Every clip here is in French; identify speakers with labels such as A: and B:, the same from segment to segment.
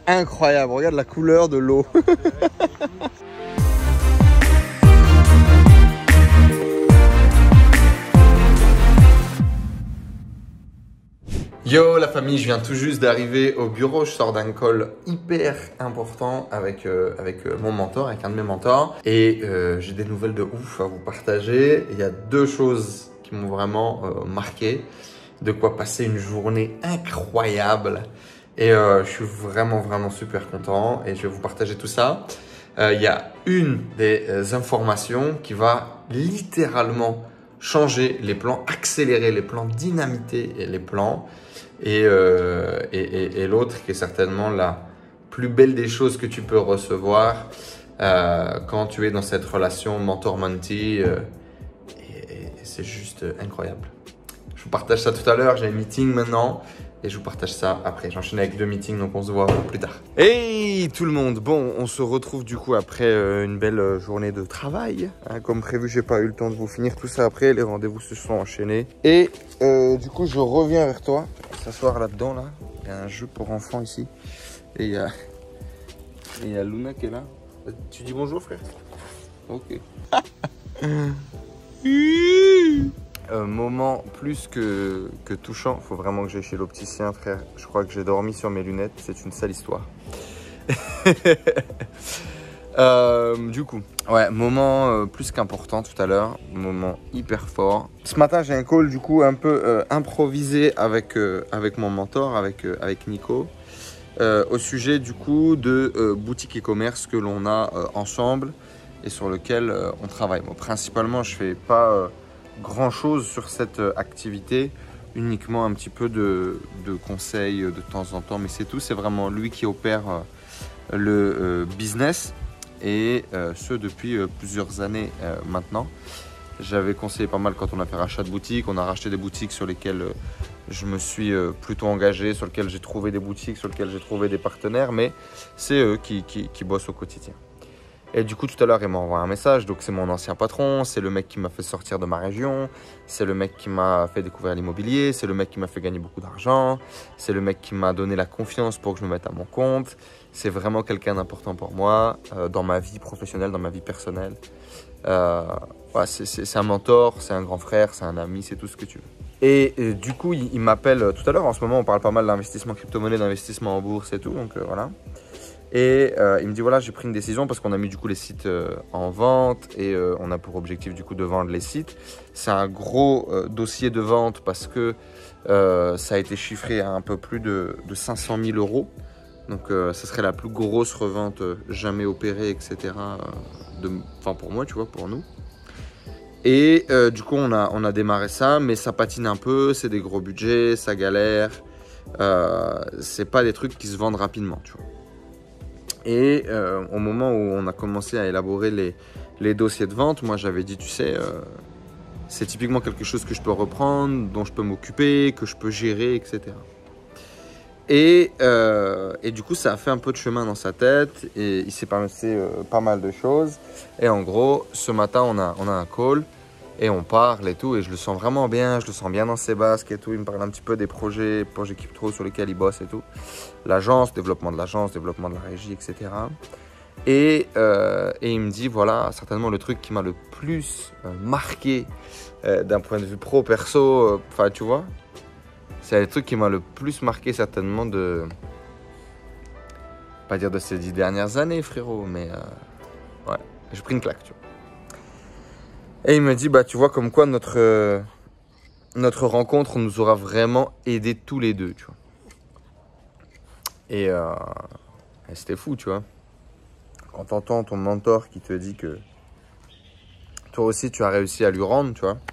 A: incroyable. Regarde la couleur de l'eau. Yo la famille, je viens tout juste d'arriver au bureau, je sors d'un call hyper important avec mon mentor, avec un de mes mentors et j'ai des nouvelles de ouf à vous partager. Il y a deux choses qui m'ont vraiment marqué, de quoi passer une journée incroyable et je suis vraiment super content et je vais vous partager tout ça. Il y a une des informations qui va littéralement changer les plans, accélérer les plans, dynamiter les plans. Et l'autre qui est certainement la plus belle des choses que tu peux recevoir quand tu es dans cette relation mentor-mentee et c'est juste incroyable. Je vous partage ça tout à l'heure, j'ai un meeting maintenant et je vous partage ça après. J'enchaîne avec 2 meetings donc on se voit plus tard. Hey tout le monde, bon on se retrouve du coup après une belle journée de travail. Comme prévu, j'ai pas eu le temps de vous finir tout ça après, les rendez-vous se sont enchaînés. Et du coup je reviens vers toi. S'asseoir là-dedans, là. Il y a un jeu pour enfants ici. Et il y a Luna qui est là. Tu dis bonjour, frère? Ok. Moment plus que touchant. Faut vraiment que j'aille chez l'opticien, frère. Je crois que j'ai dormi sur mes lunettes. C'est une sale histoire. Du coup, ouais, moment plus qu'important tout à l'heure, moment hyper fort. Ce matin, j'ai un call du coup un peu improvisé avec mon mentor, avec Nico, au sujet du coup de boutique e-commerce que l'on a ensemble et sur lequel on travaille. Moi, principalement, je fais pas grand chose sur cette activité, uniquement un petit peu de conseils de temps en temps, mais c'est tout. C'est vraiment lui qui opère le business. Et ce depuis plusieurs années maintenant. J'avais conseillé pas mal quand on a fait rachat de boutiques. On a racheté des boutiques sur lesquelles je me suis plutôt engagé, sur lesquelles j'ai trouvé des boutiques, sur lesquelles j'ai trouvé des partenaires, mais c'est eux qui bossent au quotidien. Et du coup tout à l'heure il m'a envoyé un message, donc c'est mon ancien patron, c'est le mec qui m'a fait sortir de ma région, c'est le mec qui m'a fait découvrir l'immobilier, c'est le mec qui m'a fait gagner beaucoup d'argent, c'est le mec qui m'a donné la confiance pour que je me mette à mon compte. C'est vraiment quelqu'un d'important pour moi, dans ma vie professionnelle, dans ma vie personnelle. Voilà, c'est un mentor, c'est un grand frère, c'est un ami, c'est tout ce que tu veux. Et du coup il m'appelle tout à l'heure, en ce moment on parle pas mal d'investissement crypto-monnaie, d'investissement en bourse et tout, donc voilà. Et il me dit voilà, j'ai pris une décision parce qu'on a mis du coup les sites en vente et on a pour objectif du coup de vendre les sites. C'est un gros dossier de vente parce que ça a été chiffré à un peu plus de 500 000 euros. Donc ça serait la plus grosse revente jamais opérée, etc. Enfin pour moi, tu vois, pour nous. Et du coup on a démarré ça, mais ça patine un peu, c'est des gros budgets, ça galère. C'est pas des trucs qui se vendent rapidement, tu vois. Et au moment où on a commencé à élaborer les dossiers de vente, moi j'avais dit, tu sais, c'est typiquement quelque chose que je peux reprendre, dont je peux m'occuper, que je peux gérer, etc. Et du coup, ça a fait un peu de chemin dans sa tête et il s'est passé pas mal de choses. Et en gros, ce matin, on a un call et on parle et tout. Et je le sens vraiment bien, je le sens bien dans ses basques et tout. Il me parle un petit peu des projets Crypto sur lesquels il bosse et tout. L'agence, développement de l'agence, développement de la régie, etc. Et il me dit, voilà, certainement le truc qui m'a le plus marqué d'un point de vue pro-perso, enfin, tu vois. C'est le truc qui m'a le plus marqué certainement pas dire de ces 10 dernières années, frérot, mais ouais, j'ai pris une claque, tu vois. Et il me dit, bah tu vois comme quoi notre rencontre nous aura vraiment aidé tous les deux, tu vois. Et c'était fou, tu vois. Quand t'entends ton mentor qui te dit que toi aussi tu as réussi à lui rendre, tu vois.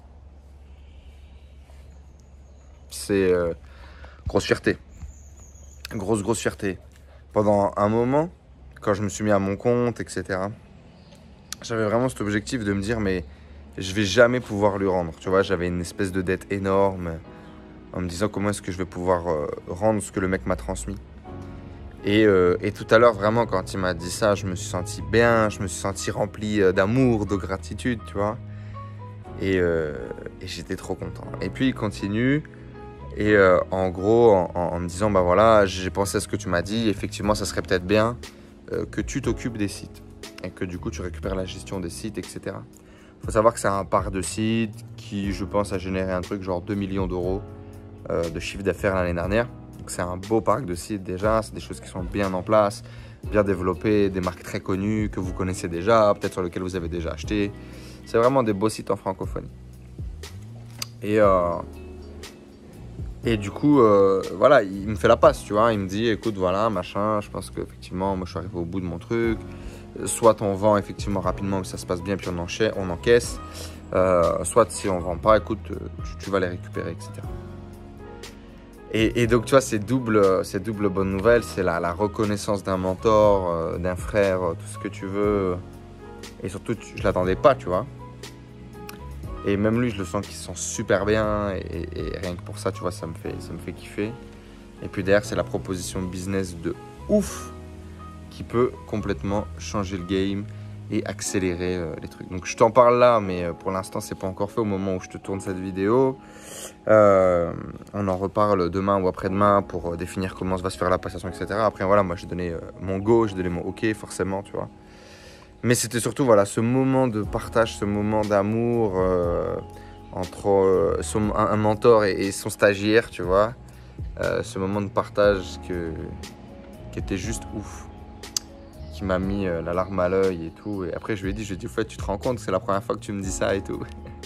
A: C'est grosse fierté. Grosse fierté. Pendant un moment, quand je me suis mis à mon compte, etc., j'avais vraiment cet objectif de me dire, mais je vais jamais pouvoir lui rendre. Tu vois, j'avais une espèce de dette énorme en me disant comment est-ce que je vais pouvoir rendre ce que le mec m'a transmis. Et tout à l'heure, vraiment, quand il m'a dit ça, je me suis senti bien, je me suis senti rempli d'amour, de gratitude, tu vois. Et j'étais trop content. Et puis, il continue. Et en gros, en me disant, bah voilà, j'ai pensé à ce que tu m'as dit, effectivement, ça serait peut-être bien que tu t'occupes des sites et que du coup, tu récupères la gestion des sites, etc. Il faut savoir que c'est un parc de sites qui, je pense, a généré un truc genre 2 millions d'euros de chiffre d'affaires l'année dernière. Donc c'est un beau parc de sites déjà, c'est des choses qui sont bien en place, bien développées, des marques très connues que vous connaissez déjà, peut-être sur lesquelles vous avez déjà acheté. C'est vraiment des beaux sites en francophonie. Et du coup, voilà, il me fait la passe, tu vois. Il me dit, écoute, voilà, machin, je pense qu'effectivement, moi, je suis arrivé au bout de mon truc. Soit on vend effectivement rapidement, que ça se passe bien, puis on encaisse. Soit si on ne vend pas, écoute, tu vas les récupérer, etc. Et donc, tu vois, c'est double bonne nouvelle. C'est la reconnaissance d'un mentor, d'un frère, tout ce que tu veux. Et surtout, je ne l'attendais pas, tu vois. Et même lui, je le sens qu'il se sent super bien. Et rien que pour ça, tu vois, ça me fait kiffer. Et puis derrière, c'est la proposition business de ouf qui peut complètement changer le game et accélérer les trucs. Donc je t'en parle là, mais pour l'instant, c'est pas encore fait au moment où je te tourne cette vidéo. On en reparle demain ou après-demain pour définir comment va se faire la passation, etc. Après, voilà, moi, j'ai donné mon go, j'ai donné mon OK, forcément, tu vois. Mais c'était surtout, voilà, ce moment de partage, ce moment d'amour entre un mentor et son stagiaire, tu vois. Ce moment de partage qui était juste ouf. Qui m'a mis la larme à l'œil et tout. Et après, je lui ai dit, en fait, tu te rends compte que c'est la première fois que tu me dis ça et tout.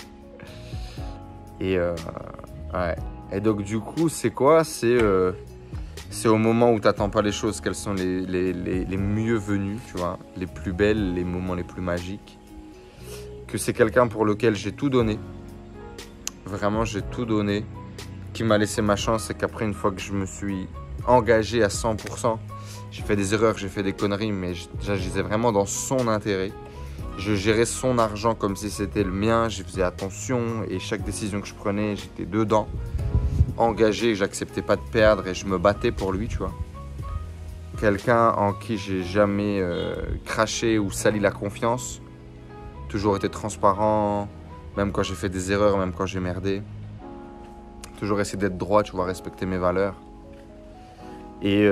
A: Et ouais. Et donc, du coup, c'est quoi? C'est au moment où tu n'attends pas les choses qu'elles sont les mieux venues, tu vois, les plus belles, les moments les plus magiques. Que c'est quelqu'un pour lequel j'ai tout donné. Vraiment, j'ai tout donné. Qui m'a laissé ma chance, c'est qu'après, une fois que je me suis engagé à 100%, j'ai fait des erreurs, j'ai fait des conneries, mais j'agissais vraiment dans son intérêt. Je gérais son argent comme si c'était le mien, j'y faisais attention et chaque décision que je prenais, j'étais dedans, engagé, j'acceptais pas de perdre et je me battais pour lui, tu vois. Quelqu'un en qui j'ai jamais craché ou sali la confiance, toujours été transparent, même quand j'ai fait des erreurs, même quand j'ai merdé. Toujours essayé d'être droit, tu vois, respecter mes valeurs. Et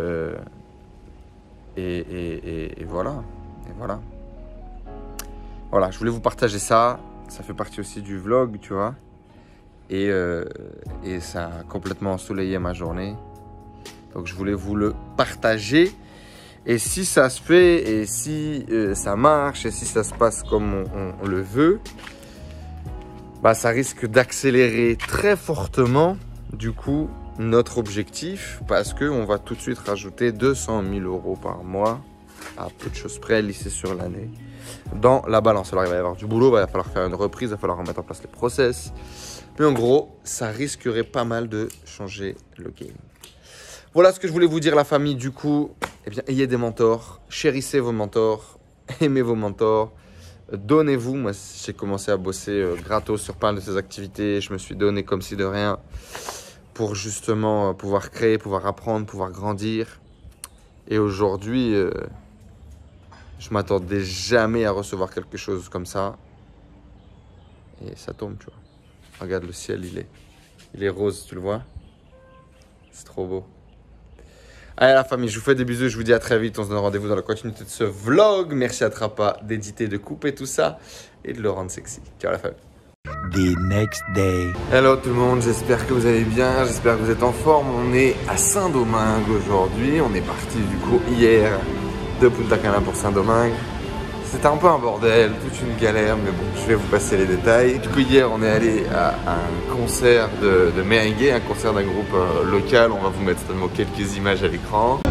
A: voilà. Et voilà. Voilà, je voulais vous partager ça. Ça fait partie aussi du vlog, tu vois. Et ça a complètement ensoleillé ma journée. Donc je voulais vous le partager. Et si ça se fait, et si ça marche, et si ça se passe comme on le veut, bah ça risque d'accélérer très fortement, du coup, notre objectif, parce qu'on va tout de suite rajouter 200 000 € par mois, à peu de choses près, lissé sur l'année, dans la balance. Alors il va y avoir du boulot, il va falloir faire une reprise, il va falloir remettre en place les process. Mais en gros, ça risquerait pas mal de changer le game. Voilà ce que je voulais vous dire, la famille. Du coup, eh bien, ayez des mentors, chérissez vos mentors, aimez vos mentors. Donnez-vous. Moi, j'ai commencé à bosser gratos sur plein de ces activités. Je me suis donné comme si de rien pour justement pouvoir créer, pouvoir apprendre, pouvoir grandir. Et aujourd'hui, je m'attendais jamais à recevoir quelque chose comme ça. Et ça tombe, tu vois. Regarde le ciel, il est rose, tu le vois? C'est trop beau. Allez la famille, je vous fais des bisous, je vous dis à très vite. On se donne rendez-vous dans la continuité de ce vlog. Merci à Trappa d'éditer, de couper tout ça et de le rendre sexy. Ciao la famille.
B: The next day.
A: Hello tout le monde, j'espère que vous allez bien, j'espère que vous êtes en forme. On est à Saint-Domingue aujourd'hui. On est parti du coup hier de Punta Cana pour Saint-Domingue. C'était un peu un bordel, toute une galère, mais bon, je vais vous passer les détails. Du coup, hier, on est allé à un concert de merengue, un concert d'un groupe local. On va vous mettre seulement quelques images à l'écran.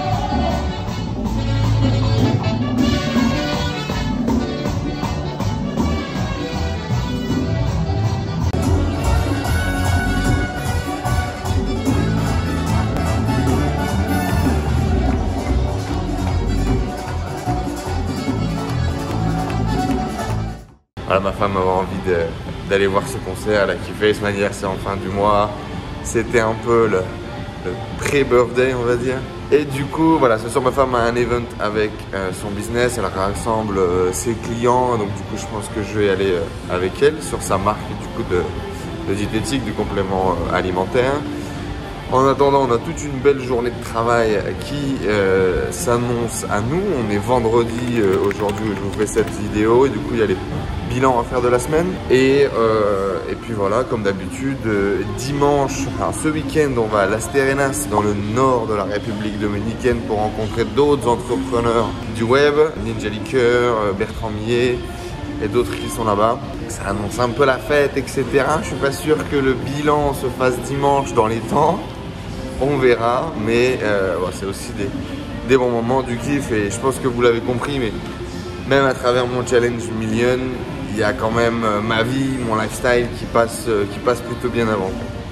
A: Voilà, ma femme avait envie d'aller voir ce concert, elle a kiffé, son anniversaire en fin du mois. C'était un peu le pré-birthday, on va dire. Et du coup, voilà, ce soir ma femme a un event avec son business, elle rassemble ses clients. Donc du coup, je pense que je vais aller avec elle sur sa marque du coup de diététique, du complément alimentaire. En attendant, on a toute une belle journée de travail qui s'annonce à nous. On est vendredi aujourd'hui où je vous fais cette vidéo et du coup il y a les bilans à faire de la semaine. Et puis voilà, comme d'habitude, dimanche, enfin ce week-end, on va à Las Terrenas dans le nord de la République dominicaine pour rencontrer d'autres entrepreneurs du web, Ninja Liqueur, Bertrand Millet et d'autres qui sont là-bas. Ça annonce un peu la fête, etc. Je suis pas sûr que le bilan se fasse dimanche dans les temps. On verra, mais c'est aussi des bons moments, du kiff, et je pense que vous l'avez compris, mais même à travers mon challenge million, il y a quand même ma vie, mon lifestyle qui passe plutôt bien avant.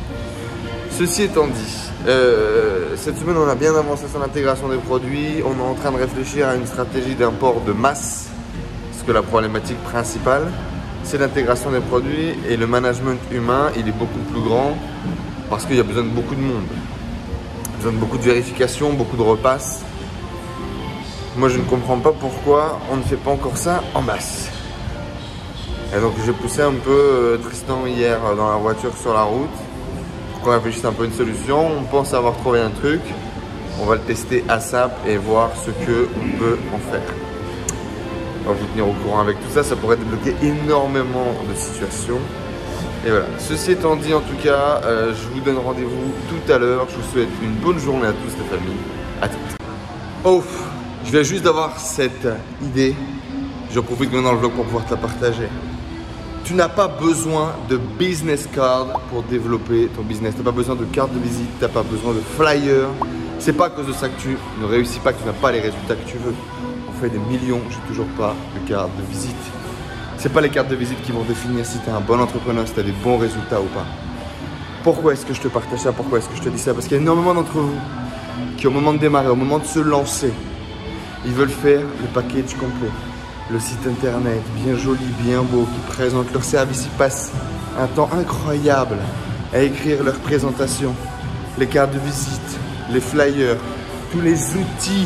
A: Ceci étant dit, cette semaine on a bien avancé sur l'intégration des produits, on est en train de réfléchir à une stratégie d'import de masse, parce que la problématique principale c'est l'intégration des produits, et le management humain il est beaucoup plus grand parce qu'il y a besoin de beaucoup de monde. Besoin de beaucoup de vérifications, beaucoup de repasses. Moi je ne comprends pas pourquoi on ne fait pas encore ça en masse. Et donc j'ai poussé un peu Tristan hier dans la voiture sur la route pour qu'on réfléchisse un peu à une solution. On pense avoir trouvé un truc. On va le tester ASAP et voir ce qu'on peut en faire. On va vous tenir au courant avec tout ça. Ça pourrait débloquer énormément de situations. Et voilà, ceci étant dit, en tout cas, je vous donne rendez-vous tout à l'heure. Je vous souhaite une bonne journée à tous les familles. À toutes. Oh, je viens juste d'avoir cette idée. Je profite maintenant le vlog pour pouvoir te la partager. Tu n'as pas besoin de business card pour développer ton business. Tu n'as pas besoin de carte de visite, tu n'as pas besoin de flyer. C'est pas à cause de ça que tu ne réussis pas, que tu n'as pas les résultats que tu veux. On fait des millions, je n'ai toujours pas de carte de visite. C'est pas les cartes de visite qui vont définir si tu es un bon entrepreneur, si tu as des bons résultats ou pas. Pourquoi est-ce que je te partage ça? Pourquoi est-ce que je te dis ça? Parce qu'il y a énormément d'entre vous qui, au moment de démarrer, au moment de se lancer, ils veulent faire le package complet. Le site internet, bien joli, bien beau, qui présente leur service. Ils passent un temps incroyable à écrire leur présentation, les cartes de visite, les flyers, tous les outils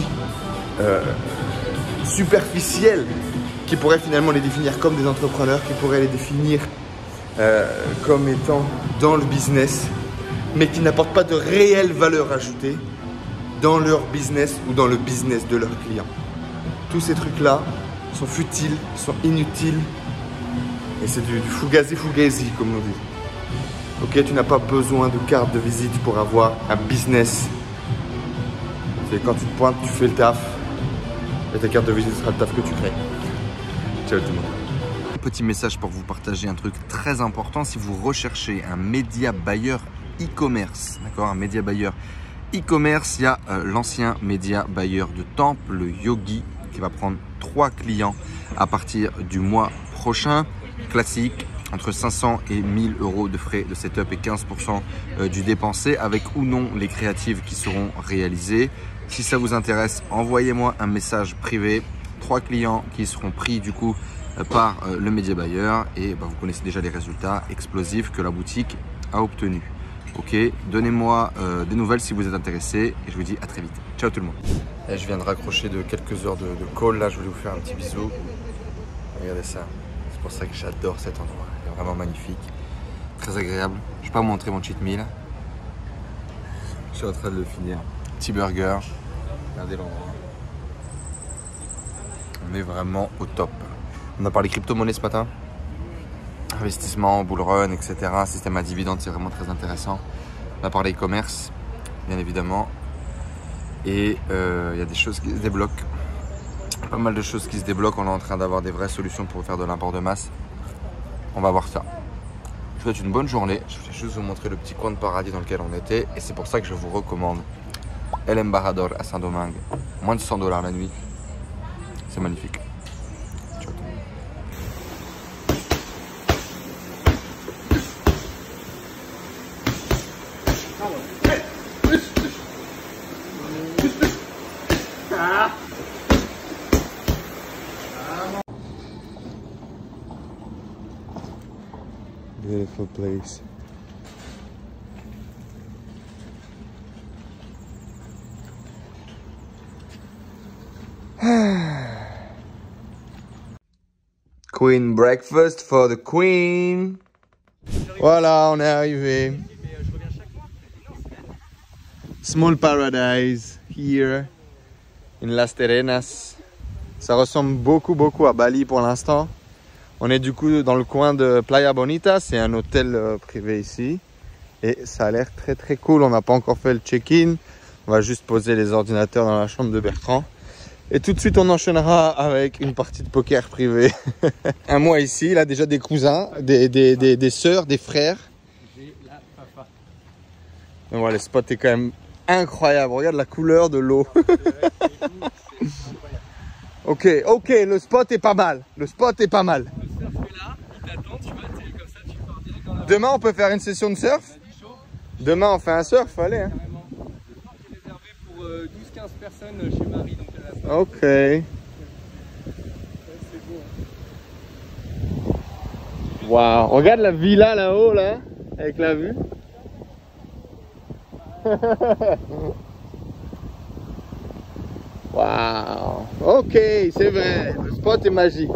A: superficiels qui pourraient finalement les définir comme des entrepreneurs, qui pourraient les définir comme étant dans le business, mais qui n'apportent pas de réelle valeur ajoutée dans leur business ou dans le business de leurs clients. Tous ces trucs-là sont futiles, sont inutiles, et c'est du fugazi, comme on dit. Ok, tu n'as pas besoin de carte de visite pour avoir un business. C'est quand tu te pointes, tu fais le taf, et ta carte de visite sera le taf que tu crées. Ciao tout le monde. Petit message pour vous partager un truc très important. Si vous recherchez un média buyer e-commerce, d'accord, un média buyer e-commerce, il y a l'ancien média buyer de Temple, le Yogi, qui va prendre 3 clients à partir du mois prochain. Classique, entre 500 et 1000 euros de frais de setup et 15% du dépensé, avec ou non les créatives qui seront réalisées. Si ça vous intéresse, envoyez-moi un message privé. 3 clients qui seront pris du coup par le média buyer, et vous connaissez déjà les résultats explosifs que la boutique a obtenus. Ok, donnez-moi des nouvelles si vous êtes intéressé, et je vous dis à très vite. Ciao tout le monde. Et je viens de raccrocher de quelques heures de call. Là je voulais vous faire un petit bisou. Regardez ça, c'est pour ça que j'adore cet endroit. Il est vraiment magnifique, très agréable. Je vais pas vous montrer mon cheat meal, je suis en train de le finir. Petit burger, regardez l'endroit. On est vraiment au top. On a parlé crypto-monnaie ce matin. Investissement, bull run, etc. Système à dividendes, c'est vraiment très intéressant. On a parlé e-commerce, bien évidemment. Et il y a des choses qui se débloquent. Pas mal de choses qui se débloquent. On est en train d'avoir des vraies solutions pour faire de l'import de masse. On va voir ça. Je vous souhaite une bonne journée. Je vais juste vous montrer le petit coin de paradis dans lequel on était. Et c'est pour ça que je vous recommande El Embarador à Saint-Domingue. Moins de 100 $ la nuit. C'est magnifique. Ciao. Beautiful place. Queen breakfast for the queen. Voilà, on est arrivé. Small paradise here in Las Terrenas. Ça ressemble beaucoup à Bali pour l'instant. On est du coup dans le coin de Playa Bonita. C'est un hôtel privé ici. Et ça a l'air très cool. On n'a pas encore fait le check-in. On va juste poser les ordinateurs dans la chambre de Bertrand. Et tout de suite, on enchaînera avec une partie de poker privée. Un mois ici, il a déjà des cousins, des sœurs, des frères.
C: J'ai la papa.
A: Et voilà, le spot est quand même incroyable. Regarde la couleur de l'eau. Ok, le spot est pas mal. Le spot est pas mal.
C: Le surf est là, il t'attend, tu vois, t'es comme ça, tu pars direct en avant.
A: Demain, on peut faire une session de surf. Demain, on fait un surf, allez. Hein.
C: Carrément. Le surf est réservé pour 12-15 personnes chez Marie, donc à la fin.
A: Ok.
C: Ouais, c'est beau. Hein.
A: Waouh, regarde la villa là-haut, là, avec la vue. Waouh. Ok, c'est vrai, le spot est magique.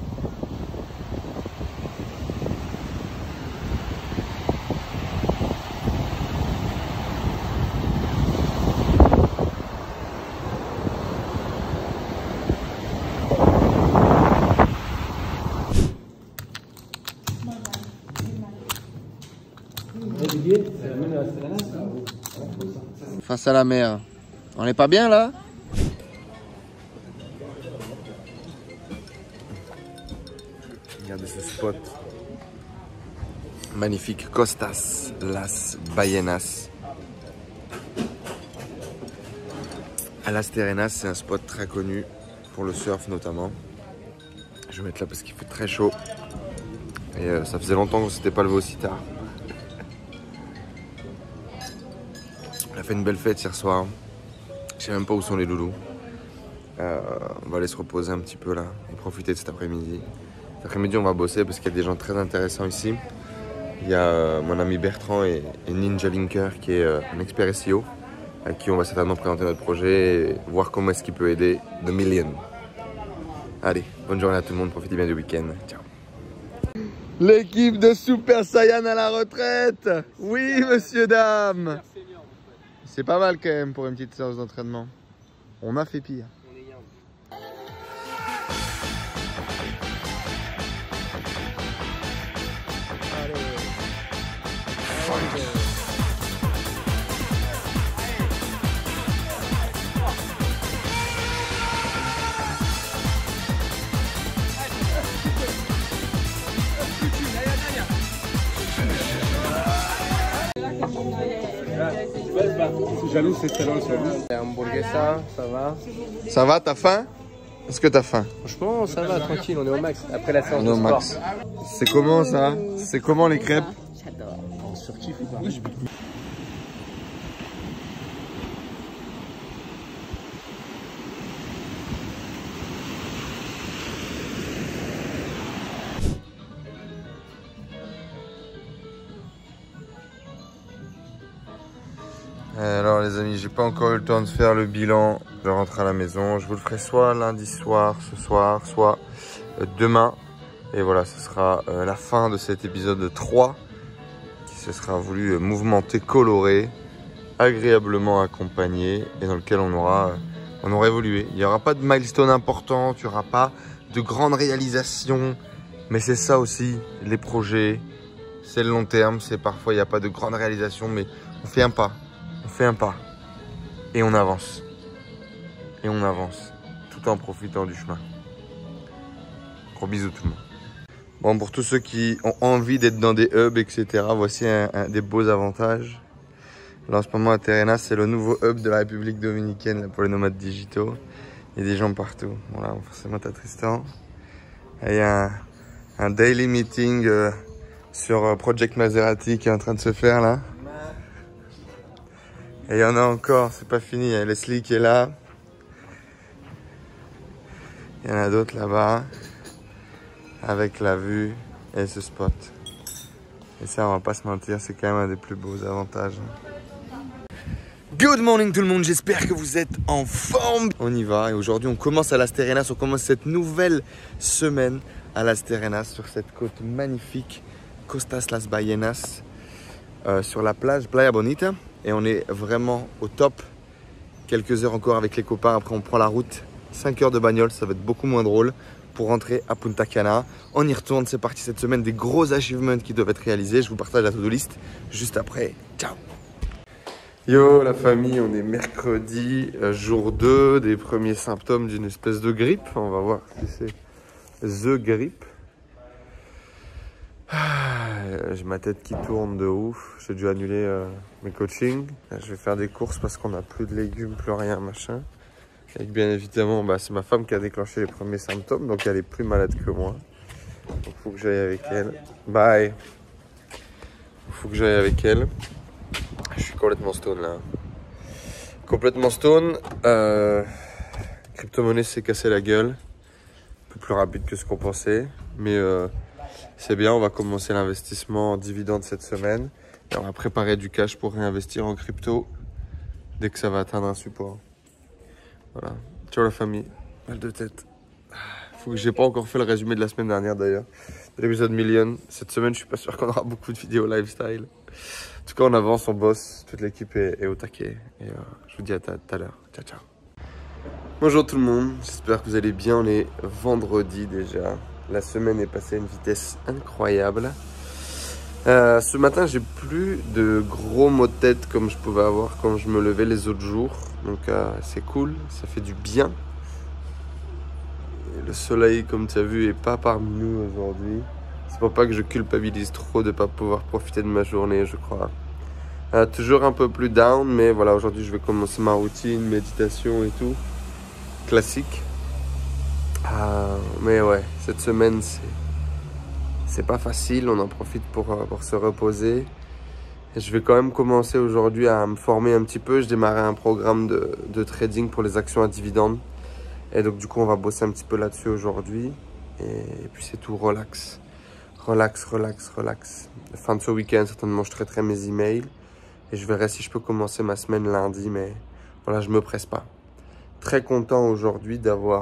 A: Face à la mer. On n'est pas bien là? Regardez ce spot. Magnifique. Costas Las Ballenas. À Las Terrenas, c'est un spot très connu pour le surf notamment. Je vais mettre là parce qu'il fait très chaud. Et ça faisait longtemps qu'on ne s'était pas levé aussi tard. On a fait une belle fête hier soir. Je sais même pas où sont les loulous. On va aller se reposer un petit peu là et profiter de cet après-midi. Cet après-midi, on va bosser parce qu'il y a des gens très intéressants ici. Il y a mon ami Bertrand et Ninja Linker qui est un expert SEO à qui on va certainement présenter notre projet et voir comment est-ce qu'il peut aider The Million. Allez, bonne journée à tout le monde, profitez bien du week-end. Ciao. L'équipe de Super Saiyan à la retraite. Oui, monsieur, dame. C'est pas mal quand même pour une petite séance d'entraînement. On a fait pire.
C: On est young.
D: C'est jaloux, c'est très long, c'est
C: Hamburguesa, ça va.
A: Ça va, t'as faim? Est-ce que t'as faim?
C: Franchement, ça va, tranquille, on est au max. Après la séance
A: On est
C: de
A: au
C: sport.
A: max. C'est comment ça? C'est comment les crêpes?
D: on surkiffe ou pas?
A: Alors les amis, j'ai pas encore eu le temps de faire le bilan. Je rentre à la maison. Je vous le ferai soit lundi soir, ce soir, soit demain. Et voilà, ce sera la fin de cet épisode 3 qui se sera voulu mouvementé, coloré, agréablement accompagné et dans lequel on aura évolué. Il n'y aura pas de milestone important, il n'y aura pas de grandes réalisations. Mais c'est ça aussi, les projets, c'est le long terme. C'est parfois il n'y a pas de grandes réalisations, mais on fait un pas. On fait un pas et on avance. Et on avance tout en profitant du chemin. Gros bisous tout le monde. Bon, pour tous ceux qui ont envie d'être dans des hubs, etc., voici un des beaux avantages. Là, en ce moment, à Terrenas, c'est le nouveau hub de la République dominicaine là, pour les nomades digitaux. Il y a des gens partout. Bon, là, forcément, t'as Tristan. Et il y a un daily meeting sur Project Maserati qui est en train de se faire là. Et il y en a encore, c'est pas fini. Il y a Leslie qui est là. Il y en a d'autres là-bas. Avec la vue et ce spot. Et ça, on va pas se mentir, c'est quand même un des plus beaux avantages. Good morning tout le monde, j'espère que vous êtes en forme. On y va et aujourd'hui on commence à Las Terrenas, on commence cette nouvelle semaine à Las Terrenas sur cette côte magnifique Costas Las Ballenas sur la plage Playa Bonita. Et on est vraiment au top. Quelques heures encore avec les copains. Après, on prend la route. 5 heures de bagnole, ça va être beaucoup moins drôle. Pour rentrer à Punta Cana. On y retourne, c'est parti cette semaine. Des gros achievements qui doivent être réalisés. Je vous partage la to-do list juste après. Ciao! Yo la famille, on est mercredi, jour 2 des premiers symptômes d'une espèce de grippe. On va voir si c'est the grippe. J'ai ma tête qui tourne de ouf. J'ai dû annuler mes coachings. Je vais faire des courses parce qu'on n'a plus de légumes, plus rien, machin. Et bien évidemment, c'est ma femme qui a déclenché les premiers symptômes, donc elle est plus malade que moi. Donc il faut que j'aille avec elle. Bye. Il faut que j'aille avec elle. Je suis complètement stone là. Complètement stone. Crypto-monnaie s'est cassé la gueule. Un peu plus rapide que ce qu'on pensait. Mais c'est bien, on va commencer l'investissement en dividende cette semaine. Et on va préparer du cash pour réinvestir en crypto dès que ça va atteindre un support. Voilà. Ciao la famille. Mal de tête. Faut que j'ai pas encore fait le résumé de la semaine dernière d'ailleurs. De l'épisode million. Cette semaine, je suis pas sûr qu'on aura beaucoup de vidéos lifestyle. En tout cas, on avance, on bosse. Toute l'équipe est au taquet. Et je vous dis à tout à l'heure. Ciao, ciao. Bonjour tout le monde. J'espère que vous allez bien. On est vendredi déjà. La semaine est passée à une vitesse incroyable. Ce matin, j'ai plus de gros maux de tête comme je pouvais avoir quand je me levais les autres jours. Donc c'est cool, ça fait du bien. Et le soleil, comme tu as vu, est pas parmi nous aujourd'hui. C'est pour pas que je culpabilise trop de pas pouvoir profiter de ma journée, je crois. Toujours un peu plus down, mais voilà, aujourd'hui je vais commencer ma routine, méditation et tout. Classique. Mais ouais, cette semaine c'est pas facile, on en profite pour se reposer. Et je vais quand même commencer aujourd'hui à me former un petit peu. Je démarrais un programme de trading pour les actions à dividendes. Et donc du coup on va bosser un petit peu là-dessus aujourd'hui. Et puis c'est tout, relax. Relax, relax, relax. Fin de ce week-end, certainement je traiterai mes emails. Et je verrai si je peux commencer ma semaine lundi. Mais voilà, je me presse pas. Très content aujourd'hui d'avoir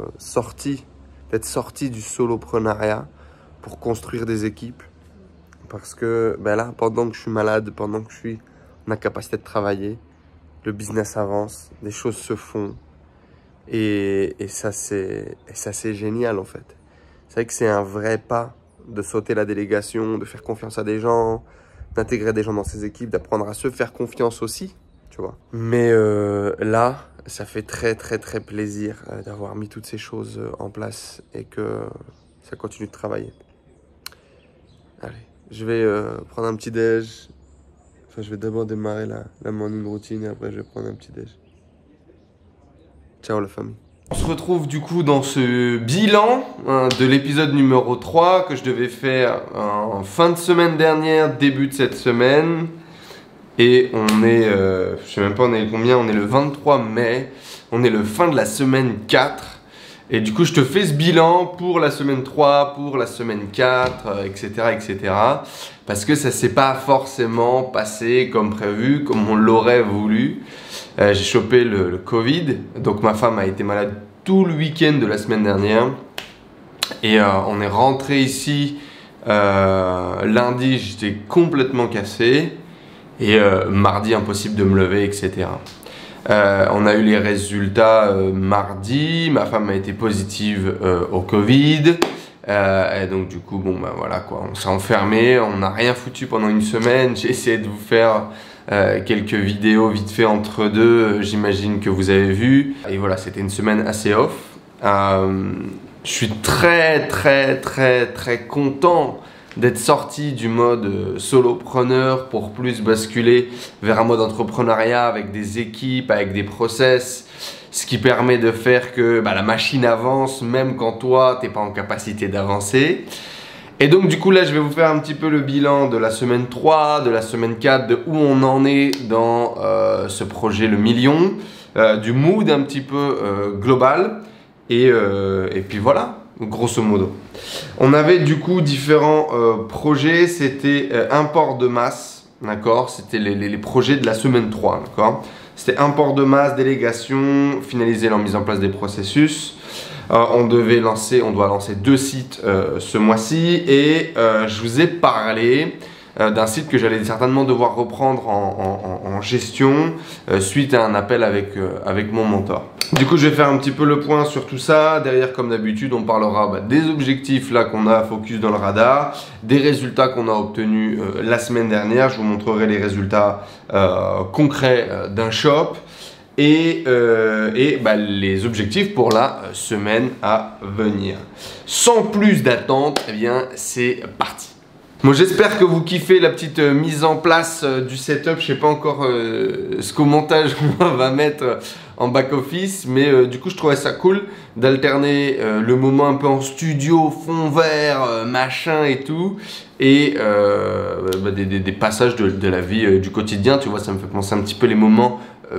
A: d'être sorti du soloprenariat pour construire des équipes. Parce que là, pendant que je suis malade, pendant que je suis en incapacité de travailler, le business avance, les choses se font. Et ça, c'est génial en fait. C'est vrai que c'est un vrai pas de sauter la délégation, de faire confiance à des gens, d'intégrer des gens dans ses équipes, d'apprendre à se faire confiance aussi, tu vois. Mais là, ça fait très très très plaisir d'avoir mis toutes ces choses en place et que ça continue de travailler. Allez, je vais prendre un petit déj. Enfin, je vais d'abord démarrer la morning routine et après je vais prendre un petit déj. Ciao la famille. On se retrouve du coup dans ce bilan de l'épisode numéro 3 que je devais faire en fin de semaine dernière, début de cette semaine. Et on est, je sais même pas on est combien, on est le 23 mai, on est le fin de la semaine 4. Et du coup je te fais ce bilan pour la semaine 3, pour la semaine 4, etc. etc. Parce que ça s'est pas forcément passé comme prévu, comme on l'aurait voulu. J'ai chopé le Covid, donc ma femme a été malade tout le week-end de la semaine dernière. Et on est rentré ici lundi, j'étais complètement cassé. Et mardi, impossible de me lever, etc. On a eu les résultats mardi, ma femme a été positive au Covid. Et donc du coup, voilà quoi, on s'est enfermé, on n'a rien foutu pendant une semaine. J'ai essayé de vous faire quelques vidéos vite fait entre deux, j'imagine que vous avez vu. Et voilà, c'était une semaine assez off. Je suis très content d'être sorti du mode solopreneur pour plus basculer vers un mode entrepreneuriat avec des équipes, avec des process, ce qui permet de faire que la machine avance même quand toi t'es pas en capacité d'avancer. Et donc du coup là je vais vous faire un petit peu le bilan de la semaine 3, de la semaine 4, de où on en est dans ce projet le million, du mood un petit peu global et puis voilà, grosso modo. On avait du coup différents projets, c'était import de masse, d'accord, c'était les projets de la semaine 3, d'accord. C'était import de masse, délégation, finaliser la mise en place des processus. On doit lancer 2 sites ce mois-ci et je vous ai parlé d'un site que j'allais certainement devoir reprendre en gestion suite à un appel avec mon mentor. Du coup, je vais faire un petit peu le point sur tout ça. Derrière, comme d'habitude, on parlera des objectifs là qu'on a focus dans le radar, des résultats qu'on a obtenus la semaine dernière. Je vous montrerai les résultats concrets d'un shop et les objectifs pour la semaine à venir. Sans plus d'attente, eh bien, c'est parti. Bon, j'espère que vous kiffez la petite mise en place du setup. Je sais pas encore ce qu'au montage on va mettre en back office, mais du coup je trouvais ça cool d'alterner le moment un peu en studio, fond vert, machin et tout, et des passages de la vie du quotidien. Tu vois, ça me fait penser un petit peu les moments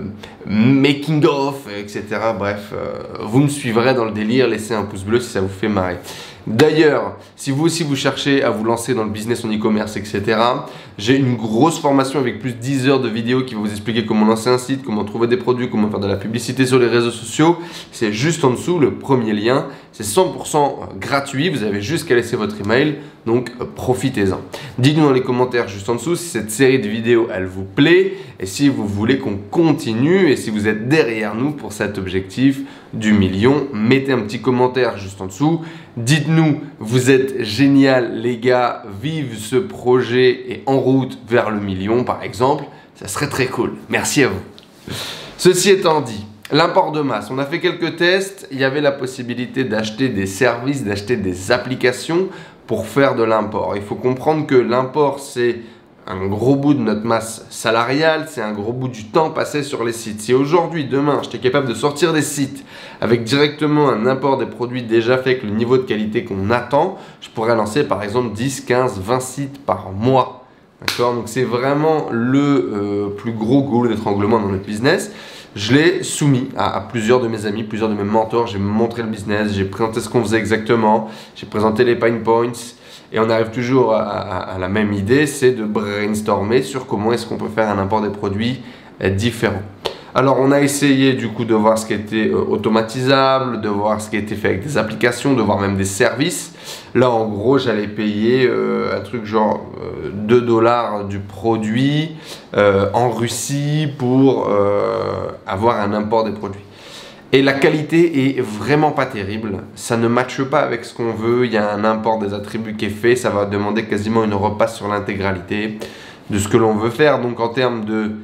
A: making of, etc. Bref, vous me suivrez dans le délire. Laissez un pouce bleu si ça vous fait marrer. D'ailleurs, si vous aussi vous cherchez à vous lancer dans le business en e-commerce, etc., j'ai une grosse formation avec plus de 10 heures de vidéos qui va vous expliquer comment lancer un site, comment trouver des produits, comment faire de la publicité sur les réseaux sociaux. C'est juste en dessous, le premier lien. C'est 100% gratuit, vous avez juste qu'à laisser votre email, donc profitez-en. Dites-nous dans les commentaires juste en dessous si cette série de vidéos, elle vous plaît et si vous voulez qu'on continue et si vous êtes derrière nous pour cet objectif du million. Mettez un petit commentaire juste en dessous. Dites-nous, vous êtes génial les gars, vive ce projet et en route vers le million par exemple. Ça serait très cool. Merci à vous. Ceci étant dit, l'import de masse, on a fait quelques tests. Il y avait la possibilité d'acheter des services, d'acheter des applications pour faire de l'import. Il faut comprendre que l'import, c'est un gros bout de notre masse salariale, c'est un gros bout du temps passé sur les sites. Si aujourd'hui, demain, j'étais capable de sortir des sites avec directement un import des produits déjà faits avec le niveau de qualité qu'on attend, je pourrais lancer par exemple 10, 15, 20 sites par mois. D'accord? Donc c'est vraiment le plus gros goulot d'étranglement dans notre business. Je l'ai soumis à plusieurs de mes amis, plusieurs de mes mentors. J'ai montré le business, j'ai présenté ce qu'on faisait exactement, j'ai présenté les pain points. Et on arrive toujours à la même idée, c'est de brainstormer sur comment est-ce qu'on peut faire un import des produits différents. Alors on a essayé du coup de voir ce qui était automatisable, de voir ce qui était fait avec des applications, de voir même des services. Là en gros j'allais payer un truc genre 2 $ du produit en Russie pour avoir un import des produits. Et la qualité est vraiment pas terrible, ça ne matche pas avec ce qu'on veut, il y a un import des attributs qui est fait, ça va demander quasiment une repasse sur l'intégralité de ce que l'on veut faire. Donc en termes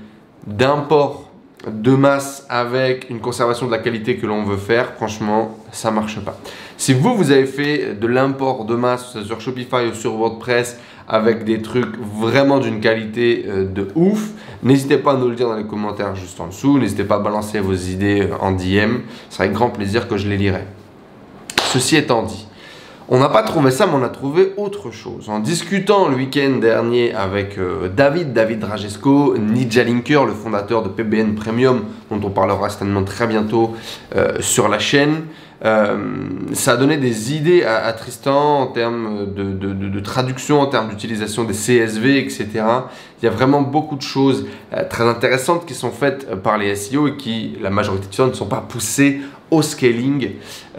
A: d'import de masse avec une conservation de la qualité que l'on veut faire, franchement ça marche pas. Si vous avez fait de l'import de masse sur Shopify ou sur WordPress avec des trucs vraiment d'une qualité de ouf, n'hésitez pas à nous le dire dans les commentaires juste en dessous. N'hésitez pas à balancer vos idées en DM. Ce sera avec grand plaisir que je les lirai. Ceci étant dit, on n'a pas trouvé ça, mais on a trouvé autre chose. En discutant le week-end dernier avec David Rajesco, Ninja Linker, le fondateur de PBN Premium, dont on parlera certainement très bientôt sur la chaîne, ça a donné des idées à Tristan en termes de traduction, en termes d'utilisation des CSV, etc. Il y a vraiment beaucoup de choses très intéressantes qui sont faites par les SEO et qui, la majorité du temps, ne sont pas poussées au scaling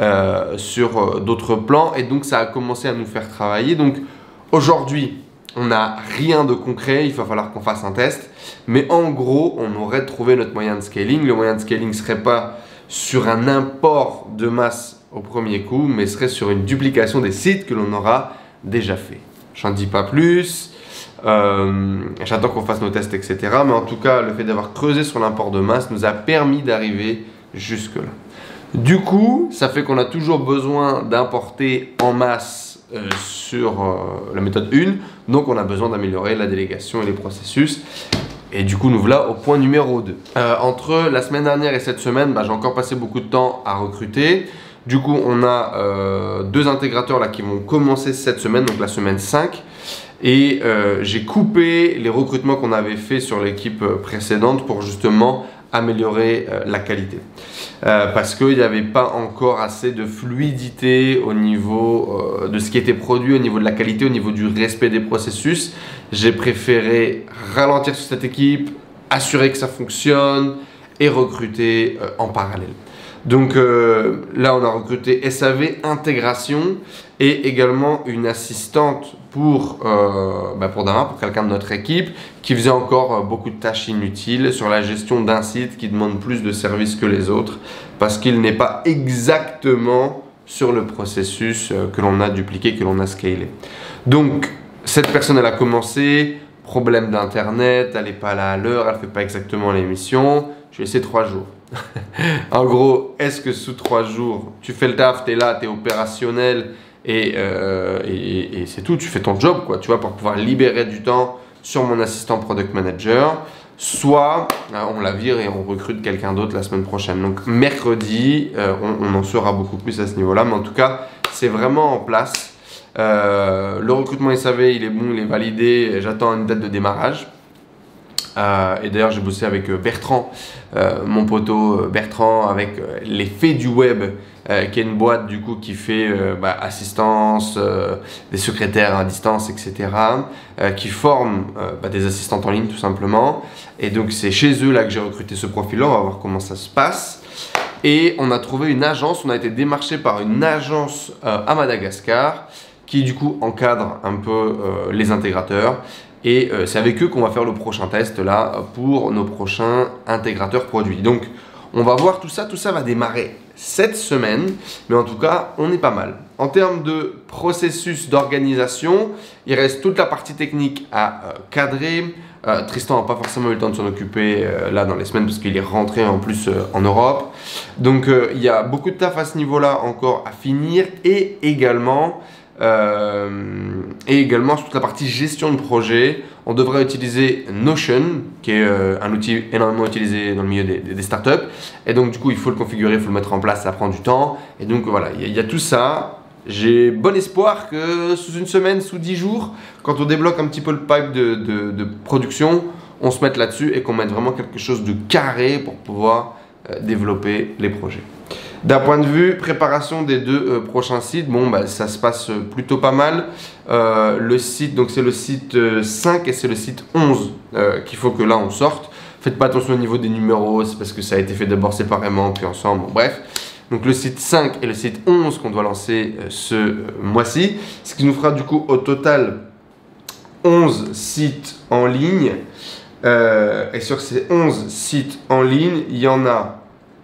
A: sur d'autres plans. Et donc, ça a commencé à nous faire travailler. Donc, aujourd'hui, on n'a rien de concret. Il va falloir qu'on fasse un test. Mais en gros, on aurait trouvé notre moyen de scaling. Le moyen de scaling ne serait pas sur un import de masse au premier coup, mais serait sur une duplication des sites que l'on aura déjà fait. J'en dis pas plus, j'attends qu'on fasse nos tests, etc. Mais en tout cas, le fait d'avoir creusé sur l'import de masse nous a permis d'arriver jusque là. Du coup, ça fait qu'on a toujours besoin d'importer en masse sur la méthode 1, donc on a besoin d'améliorer la délégation et les processus. Et du coup, nous voilà au point numéro 2. Entre la semaine dernière et cette semaine, j'ai encore passé beaucoup de temps à recruter. Du coup, on a 2 intégrateurs là qui vont commencer cette semaine, donc la semaine 5. Et j'ai coupé les recrutements qu'on avait fait sur l'équipe précédente pour justement améliorer la qualité. Parce qu'il n'y avait pas encore assez de fluidité au niveau de ce qui était produit, au niveau de la qualité, au niveau du respect des processus. J'ai préféré ralentir sur cette équipe, assurer que ça fonctionne et recruter en parallèle. Donc là, on a recruté SAV, intégration et également une assistante pour Dama, pour quelqu'un de notre équipe qui faisait encore beaucoup de tâches inutiles sur la gestion d'un site qui demande plus de services que les autres parce qu'il n'est pas exactement sur le processus que l'on a dupliqué, que l'on a scalé. Donc, cette personne, elle a commencé, problème d'internet, elle n'est pas là à l'heure, elle ne fait pas exactement l'émission. Je vais essayer 3 jours. En gros, est-ce que sous 3 jours, tu fais le taf, tu es là, tu es opérationnel et c'est tout, tu fais ton job, quoi, tu vois, pour pouvoir libérer du temps sur mon assistant product manager. Soit on la vire et on recrute quelqu'un d'autre la semaine prochaine. Donc mercredi, on en saura beaucoup plus à ce niveau-là, mais en tout cas, c'est vraiment en place. Le recrutement SAV, il est bon, il est validé. J'attends une date de démarrage. Et d'ailleurs, j'ai bossé avec Bertrand, mon poteau Bertrand, avec les Fées du Web, qui est une boîte du coup qui fait assistance, des secrétaires à distance, etc. Qui forme des assistantes en ligne tout simplement. Et donc c'est chez eux là que j'ai recruté ce profil-là. On va voir comment ça se passe. Et on a trouvé une agence, on a été démarché par une agence à Madagascar qui du coup encadre un peu les intégrateurs. Et c'est avec eux qu'on va faire le prochain test là pour nos prochains intégrateurs produits. Donc on va voir tout ça va démarrer cette semaine, mais en tout cas on est pas mal. En termes de processus d'organisation, il reste toute la partie technique à cadrer. Tristan n'a pas forcément eu le temps de s'en occuper là dans les semaines parce qu'il est rentré en plus en Europe. Donc il y a beaucoup de taf à ce niveau-là encore à finir et également sur toute la partie gestion de projet, on devrait utiliser Notion, qui est un outil énormément utilisé dans le milieu des startups. Et donc du coup, il faut le configurer, il faut le mettre en place, ça prend du temps. Et donc voilà, il y a tout ça. J'ai bon espoir que sous une semaine, sous 10 jours, quand on débloque un petit peu le pipe de production, on se mette là-dessus et qu'on mette vraiment quelque chose de carré pour pouvoir développer les projets. D'un point de vue préparation des 2 prochains sites, ça se passe plutôt pas mal. Le site, donc c'est le site 5 et c'est le site 11 qu'il faut que là on sorte. Faites pas attention au niveau des numéros, c'est parce que ça a été fait d'abord séparément puis ensemble, bref. Donc le site 5 et le site 11 qu'on doit lancer ce mois-ci, ce qui nous fera du coup au total 11 sites en ligne. Et sur ces 11 sites en ligne, il y en a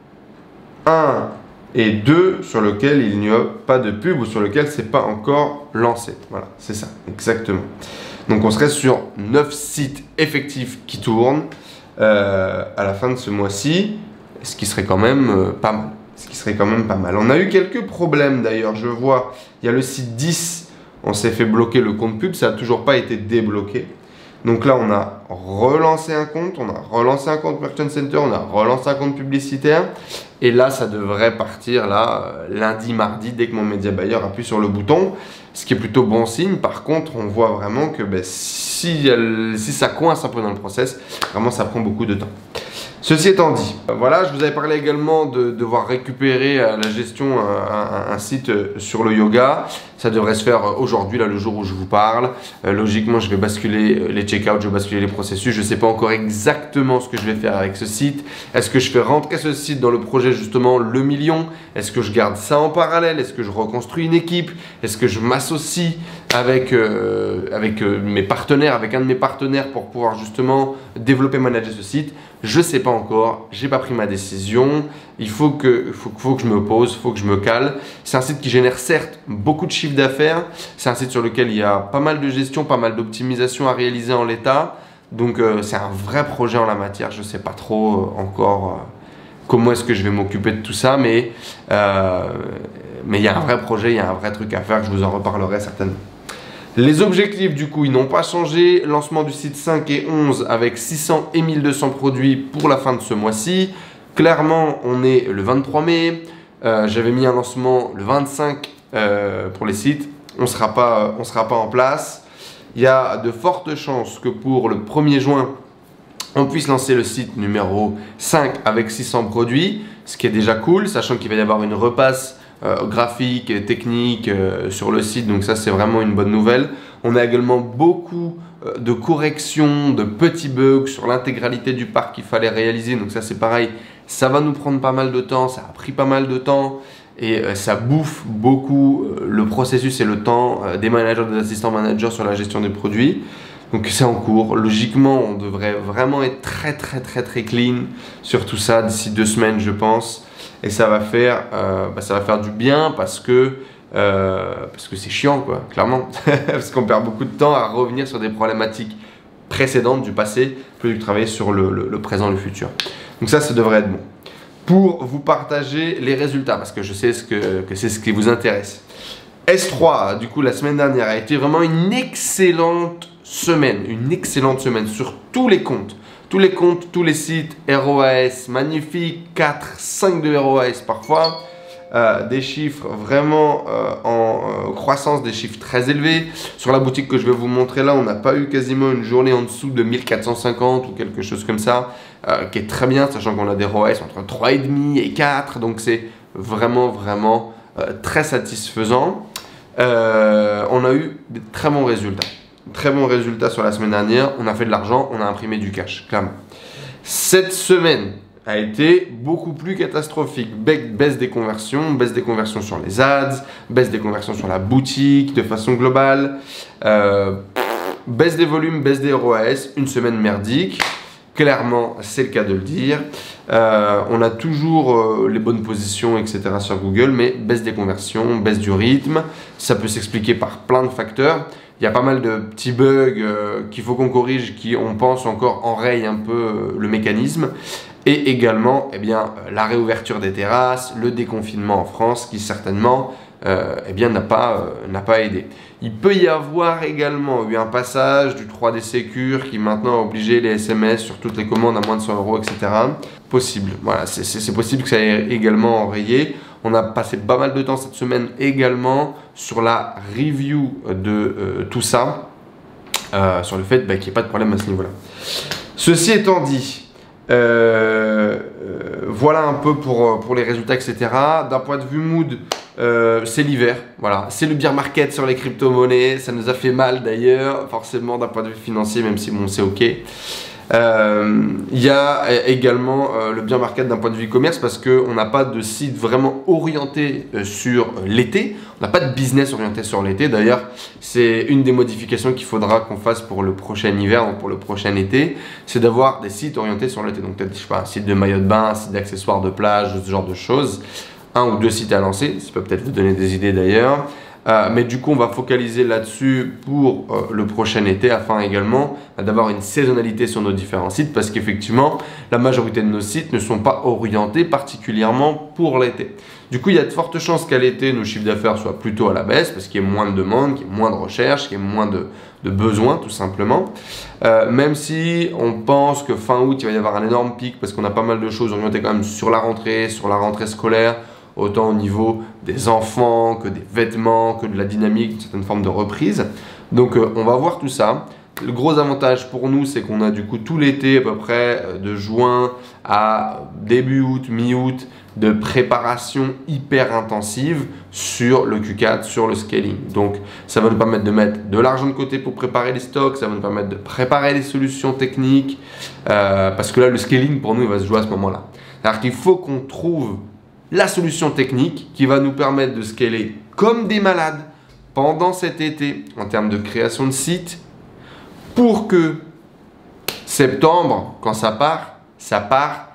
A: 1 et 2 sur lequel il n'y a pas de pub ou sur lequel c'est pas encore lancé. Voilà, c'est ça, exactement. Donc on serait sur 9 sites effectifs qui tournent à la fin de ce mois-ci, ce qui serait quand même pas mal. On a eu quelques problèmes d'ailleurs, je vois, il y a le site 10, on s'est fait bloquer le compte pub, ça n'a toujours pas été débloqué. Donc là, on a relancé un compte, Merchant Center, on a relancé un compte publicitaire. Et là, ça devrait partir là, lundi, mardi, dès que mon média buyer appuie sur le bouton. Ce qui est plutôt bon signe. Par contre, on voit vraiment que si ça coince un peu dans le process, vraiment, ça prend beaucoup de temps. Ceci étant dit, voilà, je vous avais parlé également de devoir récupérer la gestion un site sur le yoga. Ça devrait se faire aujourd'hui, là, le jour où je vous parle. Logiquement, je vais basculer les checkouts, je vais basculer les processus. Je ne sais pas encore exactement ce que je vais faire avec ce site. Est-ce que je fais rentrer ce site dans le projet, justement, le million? Est-ce que je garde ça en parallèle? Est-ce que je reconstruis une équipe? Est-ce que je m'associe avec mes partenaires, avec un de mes partenaires pour pouvoir justement développer, manager ce site? Je ne sais pas encore, j'ai pas pris ma décision. Il faut que je me pose, il faut que je me cale. C'est un site qui génère certes beaucoup de chiffre d'affaires. C'est un site sur lequel il y a pas mal de gestion, pas mal d'optimisation à réaliser en l'état. Donc c'est un vrai projet en la matière. Je ne sais pas trop encore comment est-ce que je vais m'occuper de tout ça, mais il y a un vrai projet, il y a un vrai truc à faire. Je vous en reparlerai certainement. Les objectifs du coup ils n'ont pas changé, lancement du site 5 et 11 avec 600 et 1200 produits pour la fin de ce mois-ci. Clairement on est le 23 mai, j'avais mis un lancement le 25 pour les sites, on sera pas en place. Il y a de fortes chances que pour le 1er juin on puisse lancer le site numéro 5 avec 600 produits, ce qui est déjà cool, sachant qu'il va y avoir une repasse graphique et technique sur le site, donc ça c'est vraiment une bonne nouvelle. On a également beaucoup de corrections, de petits bugs sur l'intégralité du parc qu'il fallait réaliser, donc ça c'est pareil,
E: Ça va nous prendre pas mal de temps, ça a pris pas mal de temps et ça bouffe beaucoup le processus et le temps des managers, des assistants managers sur la gestion des produits. Donc c'est en cours. Logiquement, on devrait vraiment être très clean sur tout ça d'ici 2 semaines, je pense. Et ça va faire du bien parce que c'est chiant, quoi, clairement. Parce qu'on perd beaucoup de temps à revenir sur des problématiques précédentes du passé plutôt que de travailler sur le présent, le futur. Donc ça devrait être bon. Pour vous partager les résultats, parce que je sais que c'est ce qui vous intéresse. S3, du coup, la semaine dernière a été vraiment une excellente semaine sur tous les comptes. Tous les sites, ROAS, magnifique, 4, 5 de ROAS parfois. Des chiffres vraiment en croissance, des chiffres très élevés. Sur la boutique que je vais vous montrer là, on n'a pas eu quasiment une journée en dessous de 1450 ou quelque chose comme ça, qui est très bien, sachant qu'on a des ROAS entre 3,5 et 4, donc c'est vraiment très satisfaisant. On a eu des très bons résultats. Très bons résultats sur la semaine dernière. On a fait de l'argent, on a imprimé du cash, clairement. Cette semaine a été beaucoup plus catastrophique. Baisse des conversions sur les ads, baisse des conversions sur la boutique de façon globale, baisse des volumes, baisse des ROAS, une semaine merdique. Clairement, c'est le cas de le dire. On a toujours les bonnes positions, etc. sur Google, mais baisse des conversions, baisse du rythme. Ça peut s'expliquer par plein de facteurs. Il y a pas mal de petits bugs qu'il faut qu'on corrige, qui, on pense, encore enrayent un peu le mécanisme. Et également, la réouverture des terrasses, le déconfinement en France, qui certainement n'a pas aidé. Il peut y avoir également eu un passage du 3D Secure qui maintenant a obligé les SMS sur toutes les commandes à moins de 100 €, etc. Possible. Voilà, c'est possible que ça ait également enrayé. On a passé pas mal de temps cette semaine également sur la review de tout ça, sur le fait qu'il n'y ait pas de problème à ce niveau-là. Ceci étant dit, voilà un peu pour les résultats, etc. D'un point de vue mood, c'est l'hiver, voilà. C'est le bear market sur les crypto-monnaies, ça nous a fait mal d'ailleurs, forcément d'un point de vue financier, même si bon, c'est ok. Il y a également le bear market d'un point de vue e-commerce parce qu'on n'a pas de site vraiment orienté sur l'été, on n'a pas de business orienté sur l'été. D'ailleurs, c'est une des modifications qu'il faudra qu'on fasse pour le prochain hiver, donc pour le prochain été, c'est d'avoir des sites orientés sur l'été. Donc peut-être, je sais pas, un site de maillot de bain, un site d'accessoires de plage, ce genre de choses. 1 ou 2 sites à lancer, ça peut peut-être vous donner des idées d'ailleurs. Mais du coup, on va focaliser là-dessus pour le prochain été afin également d'avoir une saisonnalité sur nos différents sites parce qu'effectivement, la majorité de nos sites ne sont pas orientés particulièrement pour l'été. Du coup, il y a de fortes chances qu'à l'été, nos chiffres d'affaires soient plutôt à la baisse parce qu'il y a moins de demandes, qu'il y a moins de recherches, qu'il y a moins de besoins tout simplement. Même si on pense que fin août, il va y avoir un énorme pic parce qu'on a pas mal de choses orientées quand même sur la rentrée scolaire, autant au niveau des enfants que des vêtements, que de la dynamique, d'une certaine forme de reprise. Donc on va voir tout ça. Le gros avantage pour nous, c'est qu'on a du coup tout l'été à peu près de juin à début août, mi-août, de préparation hyper intensive sur le Q4, sur le scaling. Donc ça va nous permettre de mettre de l'argent de côté pour préparer les stocks, ça va nous permettre de préparer les solutions techniques, parce que là le scaling pour nous il va se jouer à ce moment-là. Alors qu'il faut qu'on trouve la solution technique qui va nous permettre de scaler comme des malades pendant cet été en termes de création de sites pour que septembre, quand ça part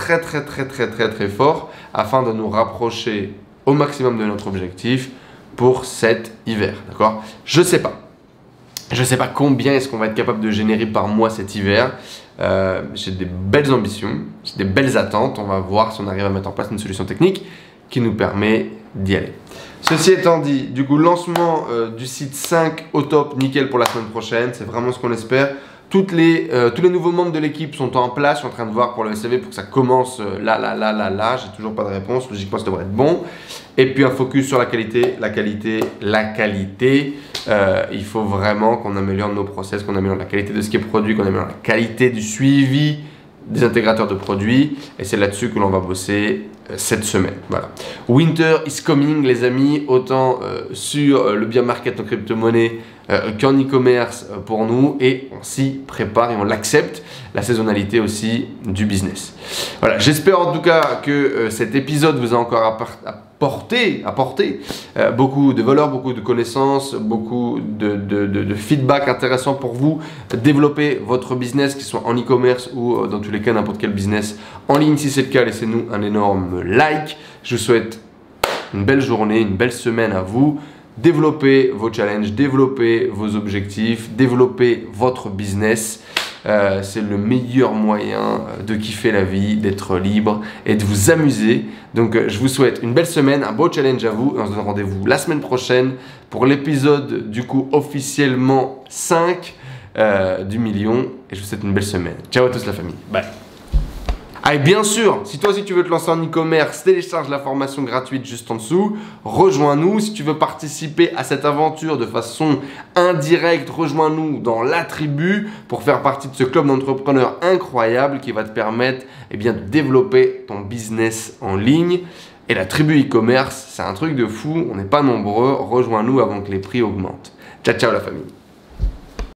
E: très fort afin de nous rapprocher au maximum de notre objectif pour cet hiver. D'accord ? Je sais pas combien est-ce qu'on va être capable de générer par mois cet hiver. J'ai des belles ambitions, j'ai des belles attentes. On va voir si on arrive à mettre en place une solution technique qui nous permet d'y aller. Ceci étant dit, du coup, lancement du site 5 au top, nickel pour la semaine prochaine. C'est vraiment ce qu'on espère. Tous les nouveaux membres de l'équipe sont en place. Je suis en train de voir pour le SCV pour que ça commence là. J'ai toujours pas de réponse. Logiquement, ça devrait être bon. Et puis un focus sur la qualité. Il faut vraiment qu'on améliore nos process, qu'on améliore la qualité de ce qui est produit, qu'on améliore la qualité du suivi des intégrateurs de produits. Et c'est là-dessus que l'on va bosser cette semaine. Voilà. Winter is coming, les amis. Autant sur le bear market en crypto-monnaie qu'en e-commerce pour nous et on s'y prépare et on l'accepte, la saisonnalité aussi du business. Voilà, j'espère en tout cas que cet épisode vous a encore apporté beaucoup de valeur, beaucoup de connaissances, beaucoup de feedback intéressant pour vous développer votre business, qu'il soit en e-commerce ou dans tous les cas n'importe quel business en ligne. Si c'est le cas, laissez-nous un énorme like. Je vous souhaite une belle journée, une belle semaine à vous. Développez vos challenges, développez vos objectifs, développez votre business. C'est le meilleur moyen de kiffer la vie, d'être libre et de vous amuser. Donc je vous souhaite une belle semaine, un beau challenge à vous. On se donne rendez-vous la semaine prochaine pour l'épisode du coup officiellement 5 du million. Et je vous souhaite une belle semaine. Ciao à tous la famille. Bye. Ah et bien sûr, si toi aussi tu veux te lancer en e-commerce, télécharge la formation gratuite juste en dessous. Rejoins-nous. Si tu veux participer à cette aventure de façon indirecte, rejoins-nous dans la tribu pour faire partie de ce club d'entrepreneurs incroyable qui va te permettre de développer ton business en ligne. Et la tribu e-commerce, c'est un truc de fou. On n'est pas nombreux. Rejoins-nous avant que les prix augmentent. Ciao, ciao la famille.